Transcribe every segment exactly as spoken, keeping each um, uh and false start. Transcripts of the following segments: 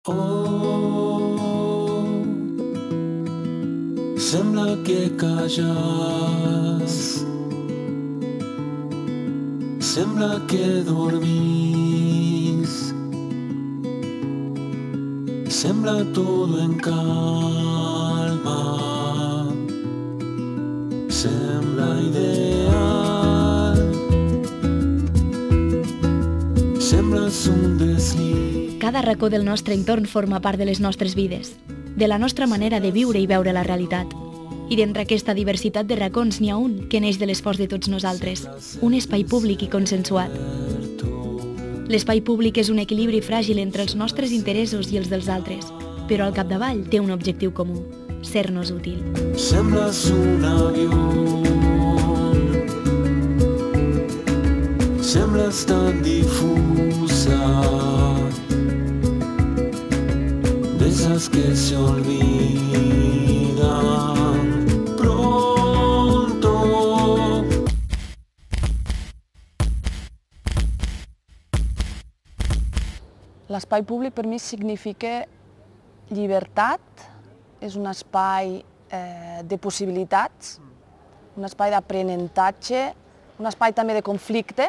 Oh, sembla que calles, sembla que dormís, sembla todo en calma, sembla ideal, sembles un desliz. Cada racó del nostre entorn forma part de les nostres vides, de la nostra manera de viure i veure la realitat. I d'entre aquesta diversitat de racons n'hi ha un que neix de l'esforç de tots nosaltres, un espai públic i consensuat. L'espai públic és un equilibri fràgil entre els nostres interessos i els dels altres, però al capdavall té un objectiu comú, ser-nos útil. Sembles un avió, sembles tan difusa, de esas que se olvidan pronto. L'espai públic per mi significa llibertat, és un espai eh, de possibilitats, un espai d'aprenentatge, un espai també de conflicte,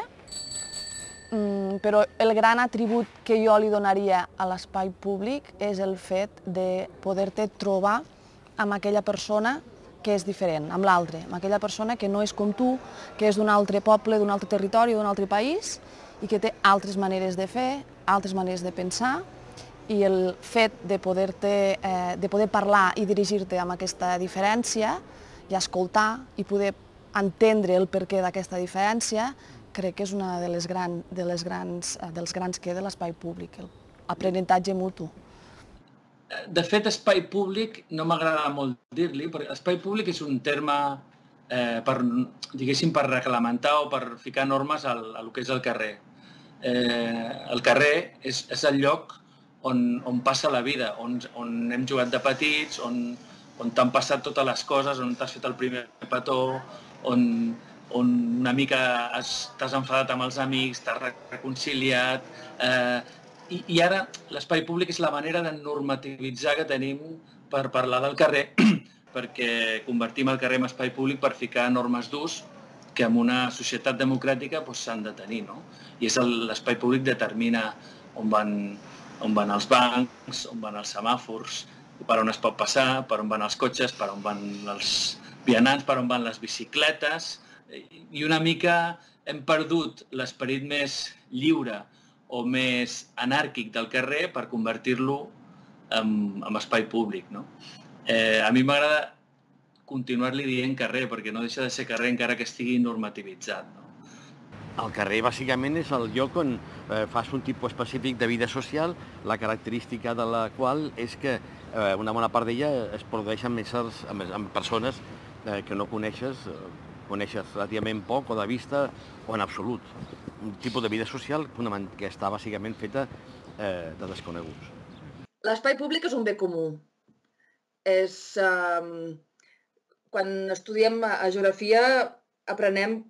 mm, però el gran atribut que jo li donaria a l'espai públic és el fet de poder-te trobar amb aquella persona que és diferent, amb l'altre, amb aquella persona que no és com tu, que és d'un altre poble, d'un altre territori, d'un altre país i que té altres maneres de fer, altres maneres de pensar, i el fet de poder-te, eh, de poder parlar i dirigir-te amb aquesta diferència i escoltar i poder entendre el perquè d'aquesta diferència, crec que és una de les, gran, de les grans, dels grans que de l'espai públic, l'aprenentatge mutu. De fet, espai públic no m'agrada molt dir-li, perquè espai públic és un terme eh, per, diguéssim, per reglamentar o per ficar normes al, al que és el carrer. Eh, el carrer és, és el lloc on, on passa la vida, on, on hem jugat de petits, on, on t'han passat totes les coses, on t'has fet el primer petó, on, on una mica t'has enfadat amb els amics, t'has reconciliat. Eh, i, I ara l'espai públic és la manera de normativitzar que tenim per parlar del carrer, perquè convertim el carrer en espai públic per ficar normes d'ús que en una societat democràtica s'han de tenir, no? I és l'espai públic determina on van, on van els bancs, on van els semàfors, per on es pot passar, per on van els cotxes, per on van els vianants, per on van les bicicletes, i una mica hem perdut l'esperit més lliure o més anàrquic del carrer per convertir-lo en, en espai públic, no? Eh, a mi m'agrada continuar-li dient carrer, perquè no deixa de ser carrer encara que estigui normativitzat, no? El carrer, bàsicament, és el lloc on eh, fas un tipus específic de vida social, la característica de la qual és que eh, una bona part d'ella es produeix amb, éssers, amb, amb persones eh, que no coneixes, eh, coneixes relativament poc o de vista o en absolut. Un tipus de vida social que està bàsicament feta eh, de desconeguts. L'espai públic és un bé comú. És, eh, quan estudiem a geografia aprenem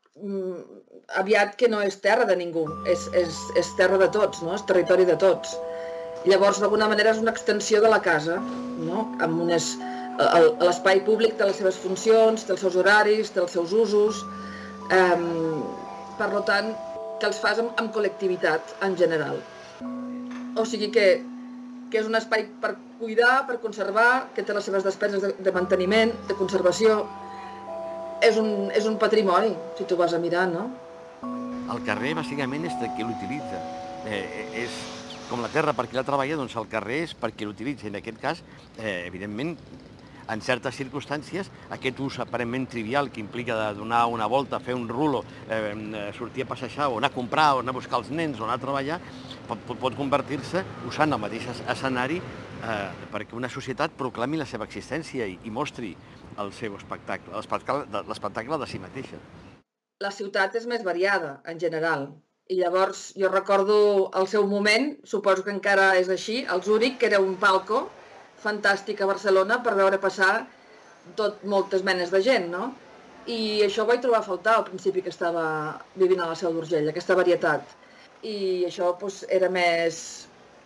aviat que no és terra de ningú, és, és, és terra de tots, no? És territori de tots. Llavors, d'alguna manera, és una extensió de la casa, no? Amb unes, l'espai públic té les seves funcions, té els seus horaris, té els seus usos, eh, per tant, que els fas amb, amb col·lectivitat, en general. O sigui que, que és un espai per cuidar, per conservar, que té les seves despeses de, de manteniment, de conservació. És un, és un patrimoni, si tu vas a mirar, no? El carrer, bàsicament, és de qui l'utilitza. Eh, és com la terra per qui la treballa, doncs el carrer és per qui l'utilitza. En aquest cas, eh, evidentment, en certes circumstàncies, aquest ús aparentment trivial que implica de donar una volta, fer un rulo, eh, sortir a passejar, o anar a comprar, o anar a buscar els nens, o anar a treballar, pot, pot convertir-se usant el mateix escenari eh, perquè una societat proclami la seva existència i, i mostri el seu espectacle, l'espectacle de si mateixa. La ciutat és més variada, en general, i llavors jo recordo el seu moment, suposo que encara és així, el Zúrich, que era un palco fantàstic a Barcelona per veure passar tot, moltes menes de gent, no? I això ho vaig trobar a faltar al principi que estava vivint a la Seu d'Urgell, aquesta varietat. I això doncs, era més,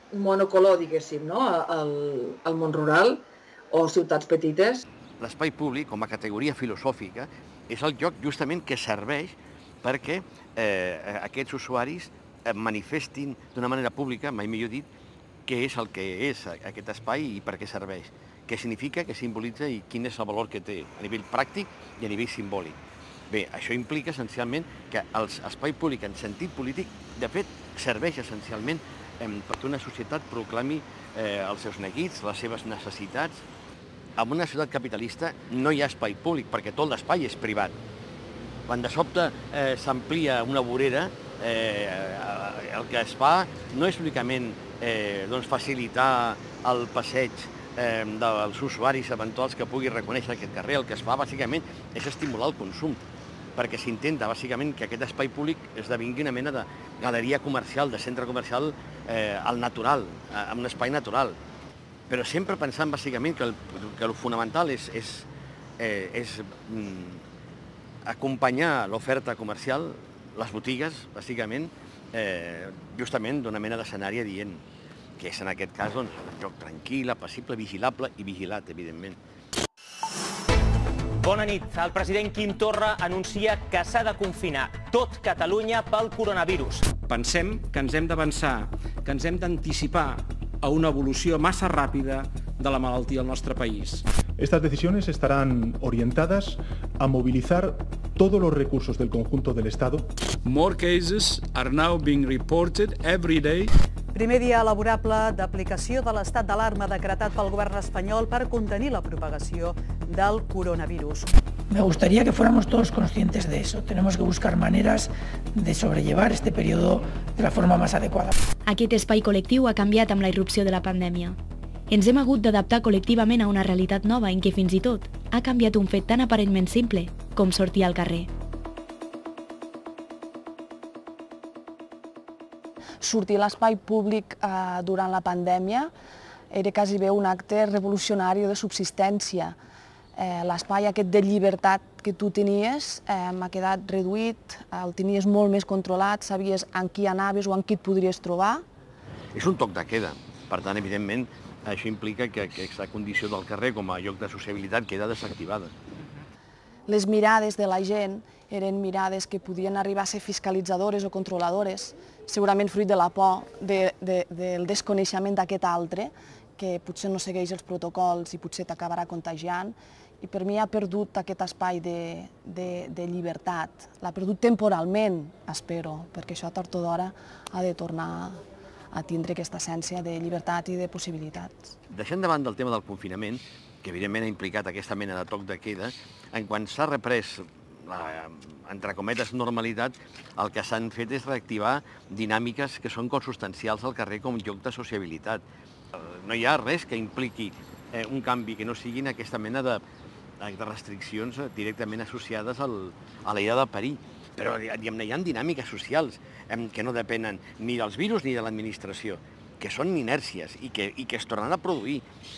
monocolor, diguéssim, no? al, al món rural o ciutats petites. L'espai públic, com a categoria filosòfica, és el lloc justament que serveix perquè eh, aquests usuaris manifestin d'una manera pública, mai millor dit, què és el que és aquest espai i per què serveix, què significa, què simbolitza i quin és el valor que té a nivell pràctic i a nivell simbòlic. Bé, això implica essencialment que l'espai públic en sentit polític, de fet, serveix essencialment perquè una societat proclami els seus neguits, les seves necessitats. En una ciutat capitalista no hi ha espai públic, perquè tot l'espai és privat. Quan de sobte s'amplia una vorera, el que es fa no és únicament facilitar el passeig dels usuaris eventuals que puguin reconèixer aquest carrer. El que es fa, bàsicament, és estimular el consum, perquè s'intenta, bàsicament, que aquest espai públic esdevingui una mena de galeria comercial, de centre comercial al natural, en un espai natural. Però sempre pensant, bàsicament, que el fonamental és acompanyar l'oferta comercial, les botigues, bàsicament, justament d'una mena d'escenari adient, que és en aquest cas un lloc tranquil, apacible, vigilable i vigilat, evidentment. Bona nit. El president Quim Torra anuncia que s'ha de confinar tot Catalunya pel coronavirus. Pensem que ens hem d'avançar, que ens hem d'anticipar a una evolució massa ràpida de la malaltia al nostre país. Estas decisiones estarán orientadas a movilizar todos los recursos del conjunto del Estado. More cases are now being reported every day. Primer dia laborable d'aplicació de l'estat d'alarma decretat pel govern espanyol per contenir la propagació del coronavirus. Me gustaría que fuéramos todos conscientes de eso. Tenemos que buscar maneras de sobrellevar este periodo de la forma más adecuada. Aquest espai col·lectiu ha canviat amb la irrupció de la pandèmia. Ens hem hagut d'adaptar col·lectivament a una realitat nova en què fins i tot ha canviat un fet tan aparentment simple com sortir al carrer. Sortir a l'espai públic eh, durant la pandèmia era quasi bé un acte revolucionari de subsistència. Eh, l'espai aquest de llibertat que tu tenies eh, m'ha quedat reduït, el tenies molt més controlat, sabies en qui anaves o en qui et podries trobar. És un toc de queda, per tant, evidentment, això implica que aquesta condició del carrer com a lloc de sociabilitat queda desactivada. Les mirades de la gent eren mirades que podien arribar a ser fiscalitzadores o controladores, segurament fruit de la por, de, de, del desconeixement d'aquest altre, que potser no segueix els protocols i potser t'acabarà contagiant. I per mi ha perdut aquest espai de, de, de llibertat. L'ha perdut temporalment, espero, perquè això tard o d'hora ha de tornar a tindre aquesta essència de llibertat i de possibilitats. Deixant davant del tema del confinament, que evidentment ha implicat aquesta mena de toc de queda, en quan s'ha reprès la, entre cometes, normalitat, el que s'han fet és reactivar dinàmiques que són consustancials al carrer com lloc de sociabilitat. No hi ha res que impliqui eh, un canvi que no siguin aquesta mena de, de restriccions directament associades al, a la idea de parir. Però hi ha dinàmiques socials eh, que no depenen ni dels virus ni de l'administració, que són inèrcies i que, i que es tornaran a produir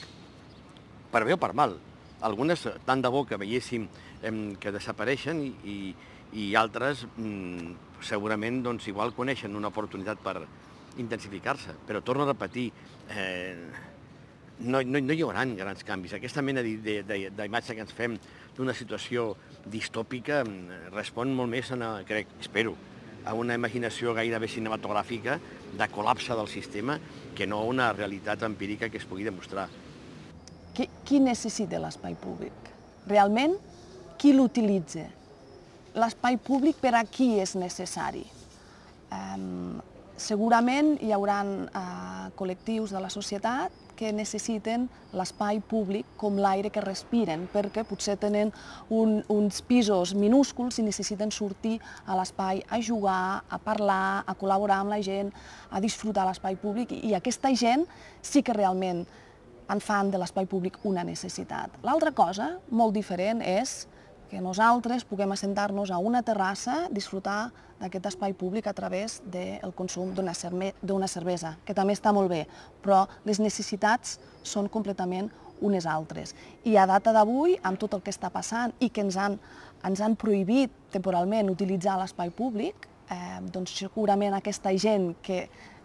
per bé o per mal. Algunes, tant de bo que veiéssim eh, que desapareixen i, i, i altres mm, segurament doncs, igual coneixen una oportunitat per intensificar-se. Però torno a repetir, eh, no, no, no hi haurà grans canvis. Aquesta mena d'imatge que ens fem d'una situació distòpica respon molt més, a, crec, espero, a una imaginació gairebé cinematogràfica de col·lapse del sistema que no una realitat empírica que es pugui demostrar. Qui, qui necessita l'espai públic? Realment, qui l'utilitza? L'espai públic per a qui és necessari? Um, segurament hi haurà uh, col·lectius de la societat que necessiten l'espai públic com l'aire que respiren, perquè potser tenen un, uns pisos minúsculs i necessiten sortir a l'espai a jugar, a parlar, a col·laborar amb la gent, a disfrutar l'espai públic, i aquesta gent sí que realment en fan de l'espai públic una necessitat. L'altra cosa, molt diferent, és que nosaltres puguem assentar-nos a una terrassa, disfrutar d'aquest espai públic a través del consum d'una cervesa, que també està molt bé, però les necessitats són completament unes altres. I a data d'avui, amb tot el que està passant i que ens han, ens han prohibit temporalment utilitzar l'espai públic, eh, doncs segurament aquesta gent que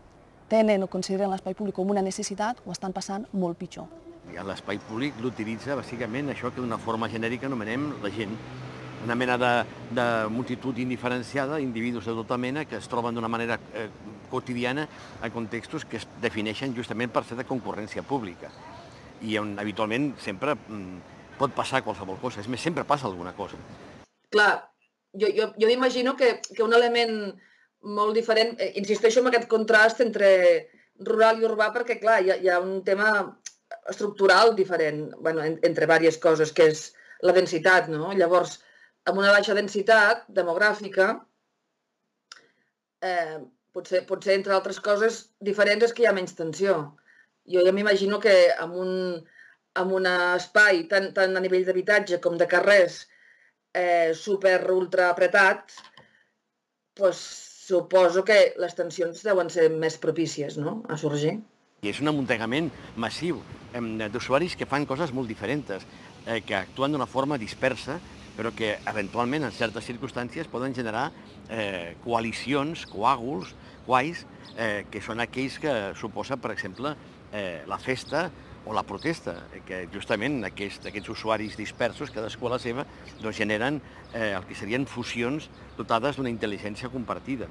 tenen o consideren l'espai públic com una necessitat ho estan passant molt pitjor. L'espai públic l'utilitza bàsicament això que d'una forma genèrica anomenem la gent. Una mena de, de multitud indiferenciada, individus de tota mena que es troben d'una manera eh, quotidiana en contextos que es defineixen justament per ser de concurrència pública i on habitualment sempre mm, pot passar qualsevol cosa. És més, sempre passa alguna cosa. Clar, jo, jo, jo m'imagino que, que un element molt diferent, eh, insisteixo en aquest contrast entre rural i urbà perquè, clar, hi ha, hi ha un tema estructural diferent, bueno, en, entre diverses coses, que és la densitat, no? Llavors, amb una baixa densitat demogràfica, eh, potser, potser, entre altres coses diferents, és que hi ha menys tensió. Jo ja m'imagino que amb un, amb un espai tant, tant a nivell d'habitatge com de carrers eh, super ultra apretat, pues, suposo que les tensions deuen ser més propícies, no?, a sorgir. I és un amuntegament massiu d'usuaris que fan coses molt diferents, eh, que actuen d'una forma dispersa, però que eventualment en certes circumstàncies poden generar eh, coalicions, coàguls, guais, eh, que són aquells que suposa, per exemple, eh, la festa o la protesta, que justament aquest, aquests usuaris dispersos, cadascú a la seva, doncs generen eh, el que serien fusions dotades d'una intel·ligència compartida.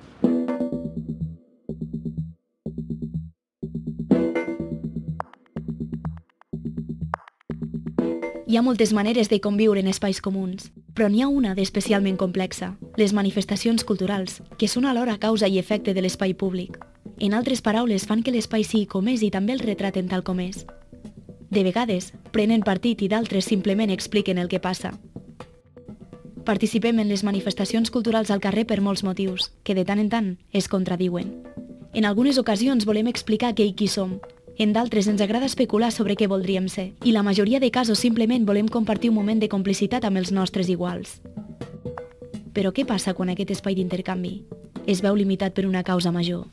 Hi ha moltes maneres de conviure en espais comuns, però n'hi ha una d'especialment complexa, les manifestacions culturals, que són alhora causa i efecte de l'espai públic. En altres paraules, fan que l'espai sigui com és i també el retraten tal com és. De vegades, prenen partit i d'altres simplement expliquen el que passa. Participem en les manifestacions culturals al carrer per molts motius, que de tant en tant es contradiuen. En algunes ocasions volem explicar què i qui som. En d'altres ens agrada especular sobre què voldríem ser, i la majoria de casos simplement volem compartir un moment de complicitat amb els nostres iguals. Però què passa quan aquest espai d'intercanvi es veu limitat per una causa major?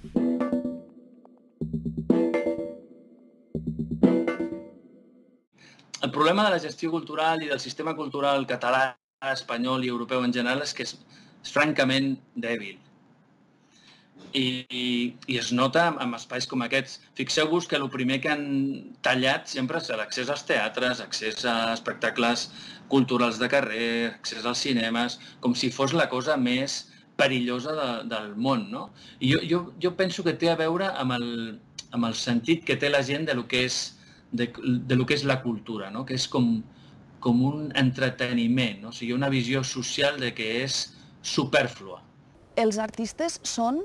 El problema de la gestió cultural i del sistema cultural català, espanyol i europeu en general és que és, és francament dèbil. I, i, i es nota en espais com aquests. Fixeu-vos que el primer que han tallat sempre és l'accés als teatres, accés a espectacles culturals de carrer, accés als cinemes, com si fos la cosa més perillosa de, del món, no? I jo, jo, jo penso que té a veure amb el, amb el sentit que té la gent de lo que és, de, de lo que és la cultura, no? Que és com, com un entreteniment, no? O sigui, una visió social de que és superflua. Els artistes són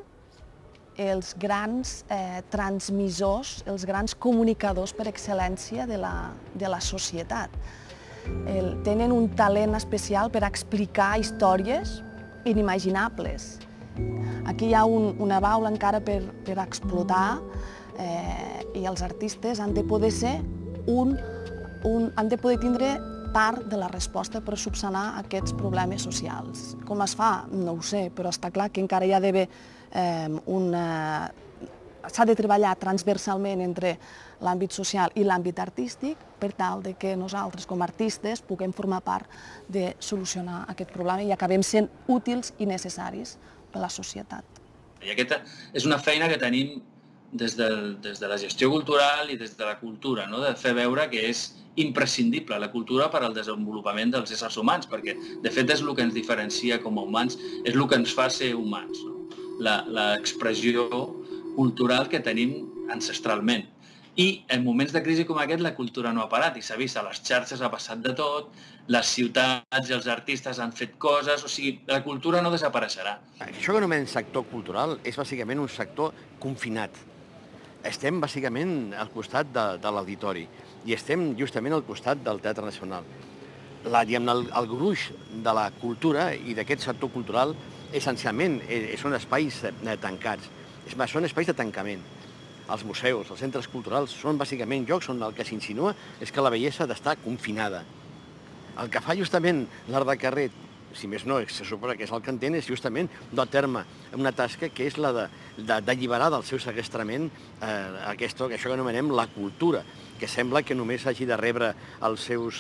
els grans eh, transmissors, els grans comunicadors per excel·lència de la, de la societat. El, tenen un talent especial per explicar històries inimaginables. Aquí hi ha un, una baula encara per, per explotar eh, i els artistes han de poder ser un, un, han de poder tindre part de la resposta per subsanar aquests problemes socials. Com es fa? No ho sé, però està clar que encara hi ha d'haver eh, una... s'ha de treballar transversalment entre l'àmbit social i l'àmbit artístic per tal de que nosaltres com a artistes puguem formar part de solucionar aquest problema i acabem sent útils i necessaris per a la societat. I aquesta és una feina que tenim des de, des de la gestió cultural i des de la cultura, no? De fer veure que és imprescindible la cultura per al desenvolupament dels éssers humans, perquè de fet és el que ens diferencia com a humans, és el que ens fa ser humans, no? L'expressió cultural que tenim ancestralment. I en moments de crisi com aquest la cultura no ha parat i s'ha vist a les xarxes, ha passat de tot, les ciutats i els artistes han fet coses, o sigui, la cultura no desapareixerà. Això que anomenen sector cultural és bàsicament un sector confinat. Estem bàsicament al costat de, de l'auditori i estem justament al costat del Teatre Nacional. La, diguem, el, el gruix de la cultura i d'aquest sector cultural essencialment són espais tancats, són espais de tancament. Els museus, els centres culturals són bàsicament llocs on el que s'insinua és que la bellesa ha d'estar confinada. El que fa justament l'art de carrer si més no, se suposa que és el que entén, és justament dur a terme una tasca que és la d'alliberar del seu segrestament això que anomenem la cultura, que sembla que només hagi de rebre els seus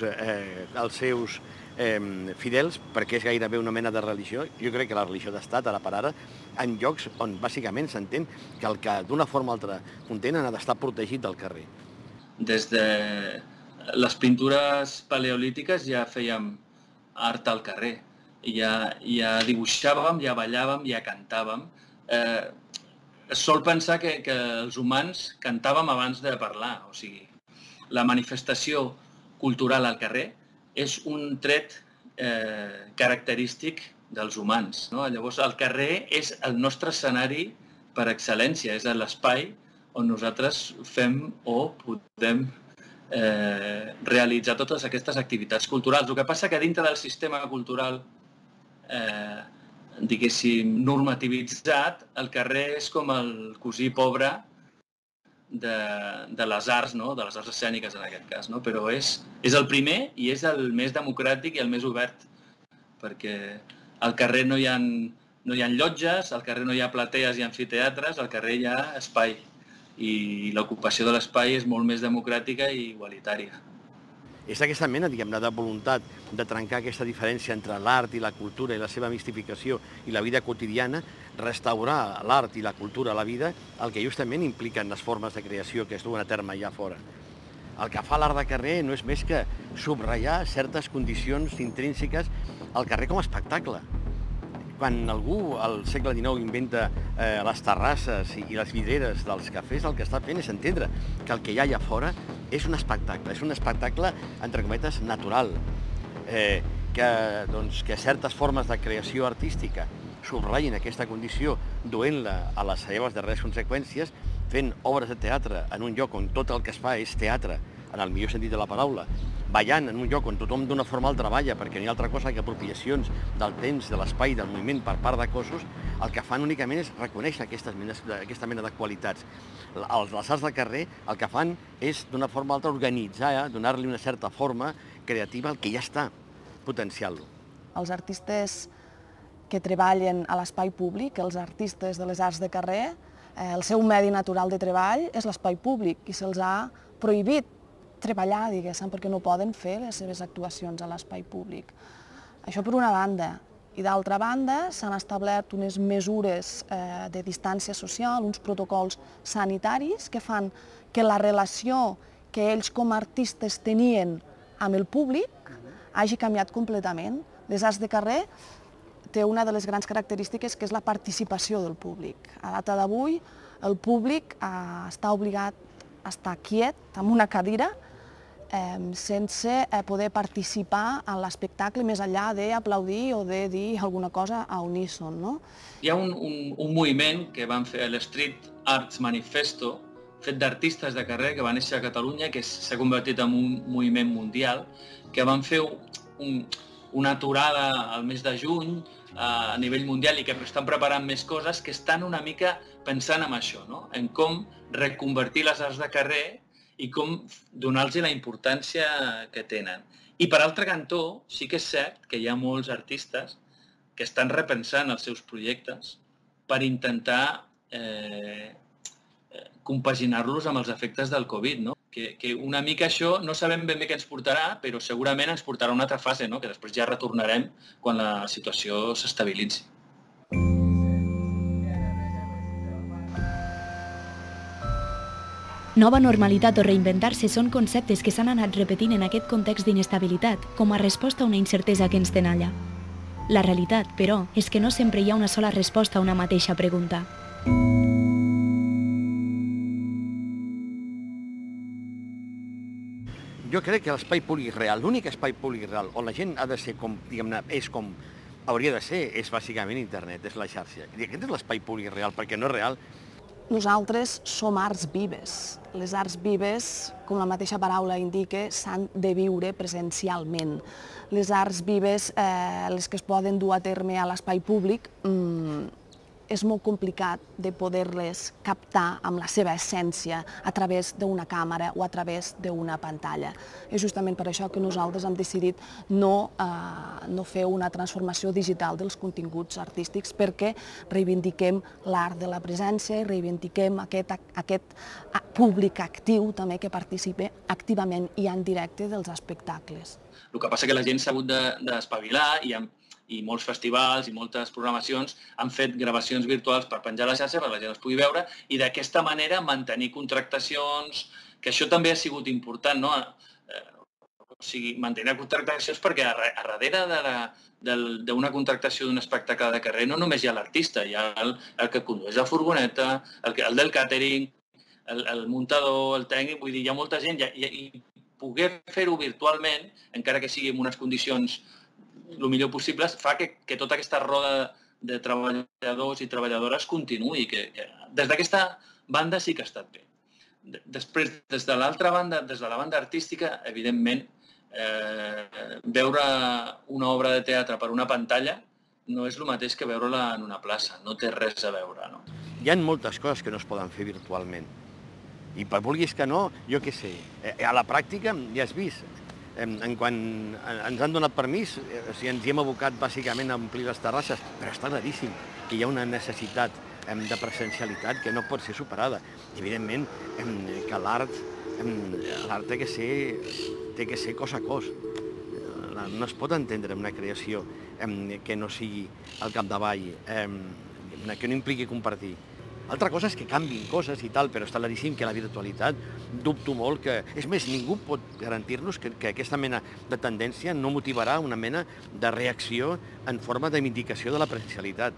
fidels perquè és gairebé una mena de religió. Jo crec que la religió d'estat, ara per ara, en llocs on bàsicament s'entén que el que d'una forma o altra contenen ha d'estar protegit del carrer. Des de les pintures paleolítiques ja fèiem art al carrer. Ja, ja dibuixàvem, ja ballàvem, ja cantàvem. Eh, es sol pensar que, que els humans cantàvem abans de parlar. O sigui, la manifestació cultural al carrer és un tret eh, característic dels humans, no? Llavors, el carrer és el nostre escenari per excel·lència, és l'espai on nosaltres fem o podem eh, realitzar totes aquestes activitats culturals. El que passa que dintre del sistema cultural eh, diguéssim, normativitzat, el carrer és com el cosí pobre de, de les arts, no? De les arts escèniques en aquest cas, no? Però és, és el primer i és el més democràtic i el més obert, perquè al carrer no hi ha, no hi ha llotges, al carrer no hi ha platees i amfiteatres, al carrer hi ha espai i l'ocupació de l'espai és molt més democràtica i igualitària. És aquesta mena, diguem-ne, de voluntat de trencar aquesta diferència entre l'art i la cultura i la seva mistificació i la vida quotidiana, restaurar l'art i la cultura a la vida, el que justament impliquen les formes de creació que es duen a terme allà fora. El que fa l'art de carrer no és més que subratllar certes condicions intrínseques al carrer com a espectacle. Quan algú al segle dinou inventa eh, les terrasses i les vidreres dels cafès, el que està fent és entendre que el que hi ha allà fora és un espectacle, és un espectacle, entre cometes, natural, eh, que, doncs, que certes formes de creació artística subratllin aquesta condició duent-la a les seves darreres conseqüències, fent obres de teatre en un lloc on tot el que es fa és teatre, en el millor sentit de la paraula, ballant en un lloc on tothom d'una forma o altra balla, perquè no hi ha altra cosa que apropiacions del temps, de l'espai, del moviment per part de cossos, el que fan únicament és reconèixer aquestes menes, aquesta mena de qualitats. Els, les arts de carrer el que fan és d'una forma o altra organitzar, donar-li una certa forma creativa al que ja està, potenciar-lo. Els artistes que treballen a l'espai públic, els artistes de les arts de carrer, eh, el seu medi natural de treball és l'espai públic i se'ls ha prohibit treballar, diguéssim, perquè no poden fer les seves actuacions a l'espai públic. Això per una banda. I d'altra banda, s'han establert unes mesures eh, de distància social, uns protocols sanitaris que fan que la relació que ells com a artistes tenien amb el públic hagi canviat completament. Les arts de carrer té una de les grans característiques que és la participació del públic. A data d'avui, el públic eh, està obligat a estar quiet, amb una cadira, eh, sense eh, poder participar en l'espectacle més enllà d'aplaudir o de dir alguna cosa a uníson, no? Hi ha un, un, un moviment que van fer l'Street Arts Manifesto, fet d'artistes de carrer que va néixer a Catalunya, que s'ha convertit en un moviment mundial, que van fer un, una aturada al mes de juny a nivell mundial i que estan preparant més coses que estan una mica pensant en això, no? En com reconvertir les arts de carrer i com donar-los la importància que tenen. I per altre cantó, sí que és cert que hi ha molts artistes que estan repensant els seus projectes per intentar eh, compaginar-los amb els efectes del Covid, no? Que, que una mica això no sabem ben bé què ens portarà, però segurament ens portarà una altra fase, no? Que després ja retornarem quan la situació s'estabilitzi. Nova normalitat o reinventar-se són conceptes que s'han anat repetint en aquest context d'inestabilitat, com a resposta a una incertesa que ens tenalla. La realitat, però, és que no sempre hi ha una sola resposta a una mateixa pregunta. Jo crec que l'espai públic real, l'únic espai públic real on la gent ha de ser com, diguem-ne, és com hauria de ser, és bàsicament internet, és la xarxa. I aquest és l'espai públic real, perquè no és real. Nosaltres som arts vives. Les arts vives, com la mateixa paraula indica, s'han de viure presencialment. Les arts vives, eh, les que es poden dur a terme a l'espai públic, mmm, és molt complicat de poder-les captar amb la seva essència a través d'una càmera o a través d'una pantalla. És justament per això que nosaltres hem decidit no, eh, no fer una transformació digital dels continguts artístics, perquè reivindiquem l'art de la presència i reivindiquem aquest, aquest públic actiu també que participa activament i en directe dels espectacles. El que passa és que la gent s'ha hagut d'espavilar i amb i molts festivals i moltes programacions han fet gravacions virtuals per penjar a la xarxa perquè la gent els pugui veure i d'aquesta manera mantenir contractacions, que això també ha sigut important, no? O sigui, mantenir contractacions perquè a darrere d'una contractació d'un espectacle de carrer no només hi ha l'artista, hi ha el, el que condueix la furgoneta, el, el del càtering, el, el muntador, el tècnic, vull dir, hi ha molta gent i, i poder fer-ho virtualment, encara que sigui en unes condicions el millor possible, fa que, que tota aquesta roda de treballadors i treballadores continuï. Que, que des d'aquesta banda sí que ha estat bé. Després, des de l'altra banda, des de la banda artística, evidentment, eh, veure una obra de teatre per una pantalla no és el mateix que veure-la en una plaça, no té res a veure. No? Hi ha moltes coses que no es poden fer virtualment. I per vulguis que no, jo què sé, a la pràctica ja has vist, en quan ens han donat permís, o sigui, ens hi hem abocat bàsicament a omplir les terrasses, però està claríssim que hi ha una necessitat de presencialitat que no pot ser superada. Evidentment que l'art l'art té que ser té que ser cos a cos. No es pot entendre una creació que no sigui al capdavall, que no impliqui compartir. Altra cosa és que canviïn coses i tal, però està claríssim que la virtualitat dubto molt que... És més, ningú pot garantir-nos que, que aquesta mena de tendència no motivarà una mena de reacció en forma de vindicació de la presencialitat.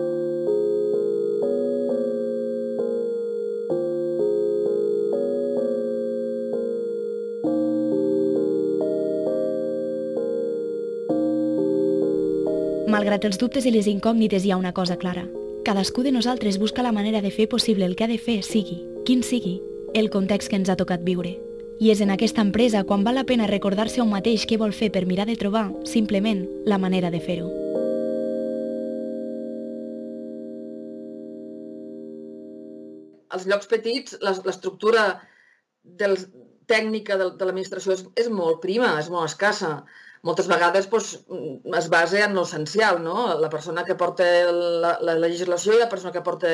Malgrat els dubtes i les incògnites, hi ha una cosa clara. Cadascú de nosaltres busca la manera de fer possible el que ha de fer, sigui, quin sigui, el context que ens ha tocat viure. I és en aquesta empresa quan val la pena recordar-se a un mateix què vol fer per mirar de trobar, simplement, la manera de fer-ho. Als llocs petits, l'estructura tècnica de l'administració és molt prima, és molt escassa. Moltes vegades es basa en l'essencial, no? La persona que porta la legislació i la persona que porta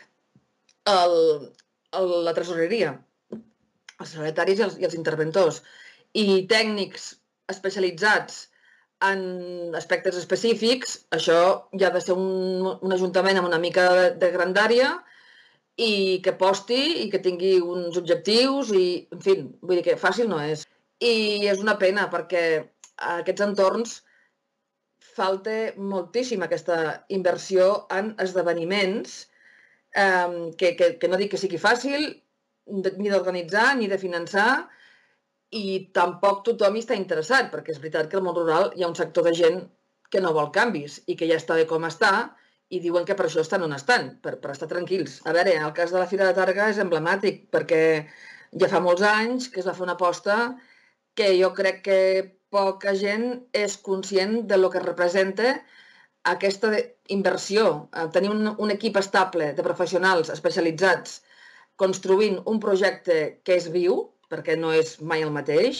la tresoreria, els secretaris i els interventors. I tècnics especialitzats en aspectes específics, això ja ha de ser un ajuntament amb una mica de grandària i que aposti i que tingui uns objectius i, en fi, vull dir que fàcil no és. I és una pena perquè a aquests entorns falta moltíssim aquesta inversió en esdeveniments que, que, que no dic que sigui fàcil ni d'organitzar ni de finançar i tampoc tothom hi està interessat, perquè és veritat que al món rural hi ha un sector de gent que no vol canvis i que ja està bé com està i diuen que per això estan on estan, per, per estar tranquils. A veure, el cas de la Fira de Tàrrega és emblemàtic perquè ja fa molts anys que es va fer una aposta que jo crec que poca gent és conscient de lo que representa aquesta inversió. Tenir un, un equip estable de professionals especialitzats construint un projecte que és viu, perquè no és mai el mateix,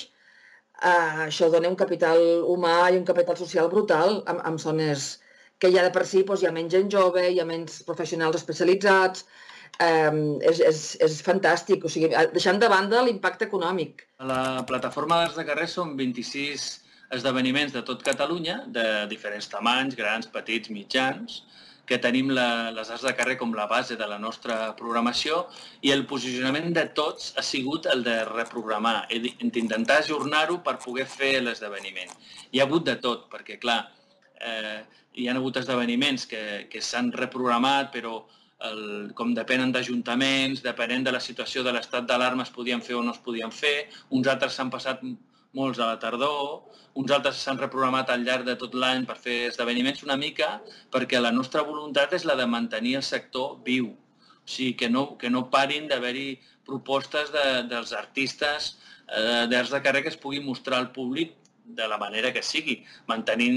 eh, això dona un capital humà i un capital social brutal en, en zones que ja de per si doncs, hi ha menys gent jove, hi ha menys professionals especialitzats, eh, és, és, és fantàstic, o sigui, deixant de banda l'impacte econòmic. A la plataforma d'Arts de Carrer són vint-i-sis esdeveniments de tot Catalunya, de diferents tamanys, grans, petits, mitjans, que tenim la, les Arts de Carrer com la base de la nostra programació i el posicionament de tots ha sigut el de reprogramar, d'intentar ajornar-ho per poder fer l'esdeveniment. Hi ha hagut de tot, perquè clar, eh, hi ha hagut esdeveniments que, que s'han reprogramat, però el, com depenen d'ajuntaments, depenent de la situació de l'estat d'alarma es podien fer o no es podien fer, uns altres s'han passat molts a la tardor, uns altres s'han reprogramat al llarg de tot l'any per fer esdeveniments una mica, perquè la nostra voluntat és la de mantenir el sector viu. O sigui, que no, que no parin d'haver-hi propostes de, dels artistes eh, d'Arts de Carrer que es puguin mostrar al públic de la manera que sigui, mantenint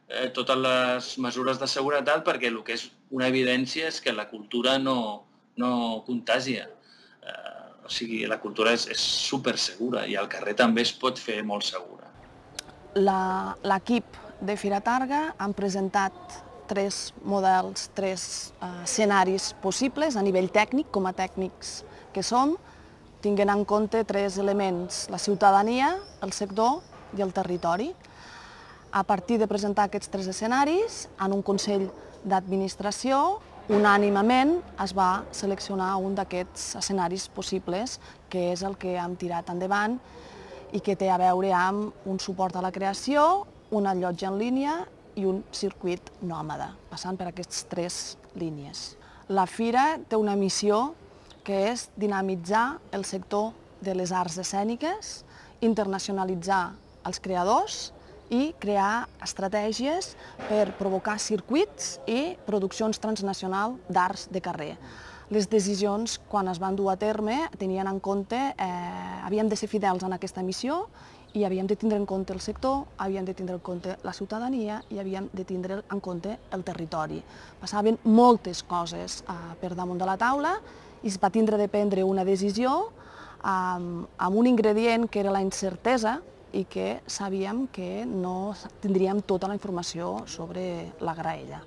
totes les mesures de seguretat, perquè el que és una evidència és que la cultura no, no contagia. O sigui, la cultura és, és supersegura i al carrer també es pot fer molt segura. L'equip de Fira Targa han presentat tres models, tres eh, escenaris possibles a nivell tècnic, com a tècnics que som, tinguent en compte tres elements: la ciutadania, el sector i el territori. A partir de presentar aquests tres escenaris, en un Consell d'Administració, unànimament es va seleccionar un d'aquests escenaris possibles, que és el que hem tirat endavant i que té a veure amb un suport a la creació, un allotge en línia i un circuit nòmada, passant per aquestes tres línies. La Fira té una missió que és dinamitzar el sector de les arts escèniques, internacionalitzar els creadors i crear estratègies per provocar circuits i produccions transnacionals d'arts de carrer. Les decisions, quan es van dur a terme, tenien en compte, eh, havíem de ser fidels en aquesta missió i havíem de tindre en compte el sector, havíem de tindre en compte la ciutadania i havíem de tindre en compte el territori. Passaven moltes coses eh, per damunt de la taula i es va tindre de prendre una decisió amb, amb un ingredient que era la incertesa i que sabíem que no tindríem tota la informació sobre la graella.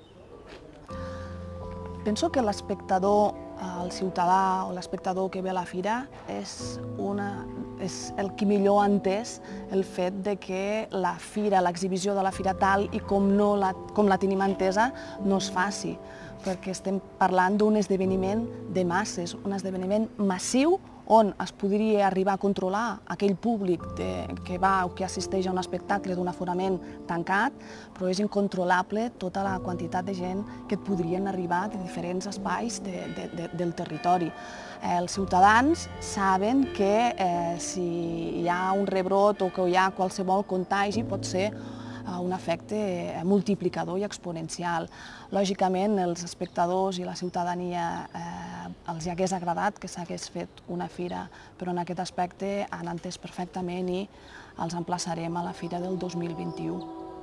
Penso que l'espectador, el ciutadà o l'espectador que ve a la fira és, una, és el que millor ha entès el fet de que la fira, l'exhibició de la fira tal i com, no la, com la tenim entesa no es faci, perquè estem parlant d'un esdeveniment de masses, un esdeveniment massiu on es podria arribar a controlar aquell públic de, que va o que assisteix a un espectacle d'un aforament tancat, però és incontrolable tota la quantitat de gent que et podrien arribar de diferents espais de, de, de, del territori. Eh, els ciutadans saben que eh, si hi ha un rebrot o que hi ha qualsevol contagi pot ser un efecte multiplicador i exponencial. Lògicament, els espectadors i la ciutadania eh, els hi hagués agradat que s'hagués fet una fira, però en aquest aspecte han entès perfectament i els emplaçarem a la fira del dos mil vint-i-u.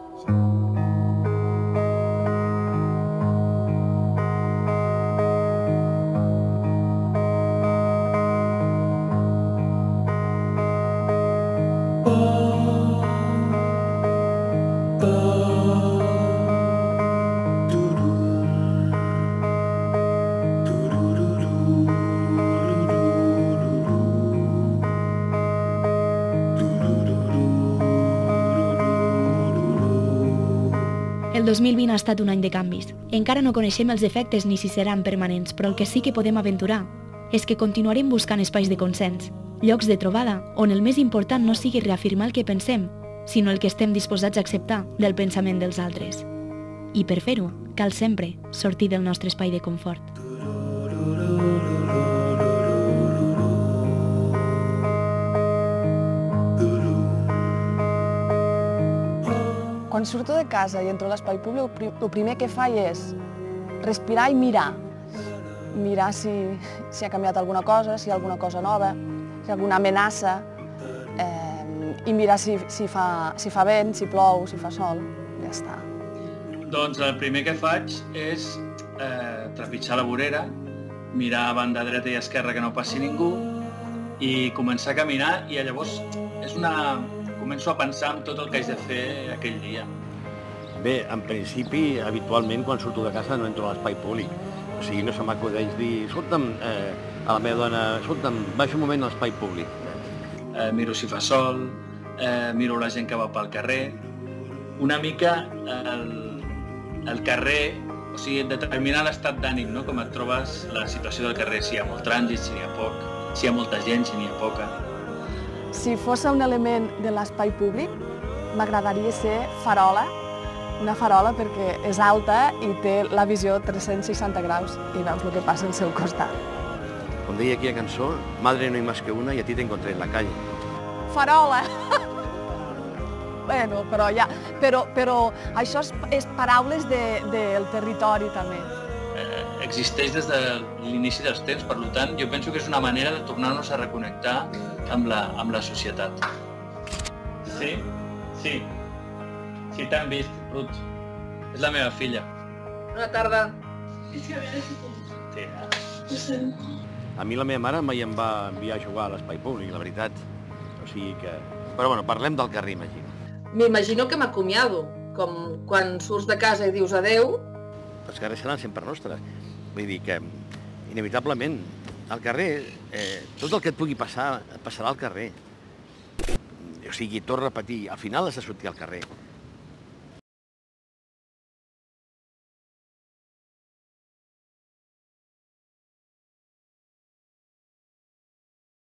El dos mil vint ha estat un any de canvis. Encara no coneixem els efectes ni si seran permanents, però el que sí que podem aventurar és que continuarem buscant espais de consens, llocs de trobada on el més important no sigui reafirmar el que pensem, sinó el que estem disposats a acceptar del pensament dels altres. I per fer-ho, cal sempre sortir del nostre espai de confort. Quan surto de casa i entro a l'espai públic, el primer que faig és respirar i mirar. Mirar si, si ha canviat alguna cosa, si hi ha alguna cosa nova, si hi ha alguna amenaça, eh, i mirar si, si, fa, si fa vent, si plou, si fa sol, ja està. Doncs el primer que faig és eh, trepitjar la vorera, mirar a banda dreta i esquerra que no passi ningú i començar a caminar i llavors és una... començo a pensar en tot el que haig de fer aquell dia. Bé, en principi, habitualment, quan surto de casa no entro a l'espai públic. O sigui, no se m'acudeix dir, escolta'm, eh, a la meva dona, escolta'm, baixo un moment a l'espai públic. Eh, miro si fa sol, eh, miro la gent que va pel carrer. Una mica el, el carrer, o sigui, determinar l'estat d'ànim, no? Com et trobes la situació del carrer, si hi ha molt trànsit, si n'hi ha poc, si hi ha molta gent, si n'hi ha poca. Si fos un element de l'espai públic, m'agradaria ser farola, una farola perquè és alta i té la visió tres-cents seixanta graus i veus el que passa al seu costat. Com deia aquella cançó, madre no hay más que una y a ti te encontré en la calle. Farola! Bueno, però ja... Però, però això és, és paraules de, del territori també. Eh, existeix des de l'inici dels temps, per tant, jo penso que és una manera de tornar-nos a reconnectar amb la, amb la societat. Sí, sí. Sí, t'han vist, Ruth. És la meva filla. Bona tarda. A mi la meva mare mai em va enviar a jugar a l'espai públic, la veritat. O sigui que... Però bueno, parlem del carrer, imagino. M'imagino que m'acomiado, com quan surts de casa i dius adeu. Els carrers seran sempre nostres. Vull dir que, inevitablement, al carrer, eh, tot el que et pugui passar, et passarà al carrer. O sigui, torno a repetir, al final has de sortir al carrer.